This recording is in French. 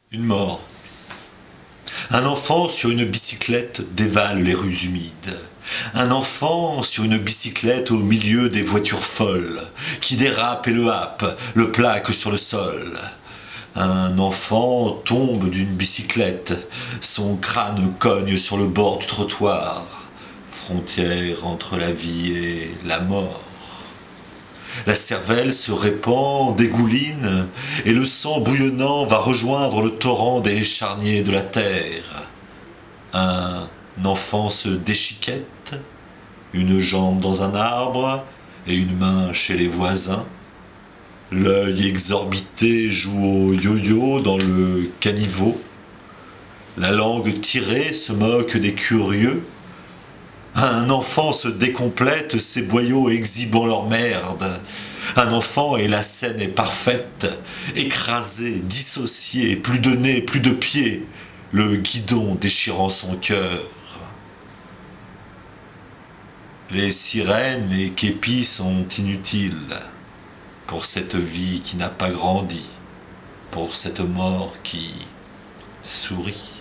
Une mort. Un enfant sur une bicyclette dévale les rues humides. Un enfant sur une bicyclette au milieu des voitures folles, qui dérapent et le happent, le plaquent sur le sol. Un enfant tombe d'une bicyclette, son crâne cogne sur le bord du trottoir, frontière entre la vie et la mort. La cervelle se répand, dégouline, et le sang bouillonnant va rejoindre le torrent des charniers de la terre. Un enfant se déchiquette, une jambe dans un arbre et une main chez les voisins. L'œil exorbité joue au yo-yo dans le caniveau. La langue tirée se moque des curieux. Un enfant se décomplète, ses boyaux exhibant leur merde. Un enfant et la scène est parfaite, écrasé, dissocié, plus de nez, plus de pieds, le guidon déchirant son cœur. Les sirènes, les képis sont inutiles pour cette vie qui n'a pas grandi, pour cette mort qui sourit.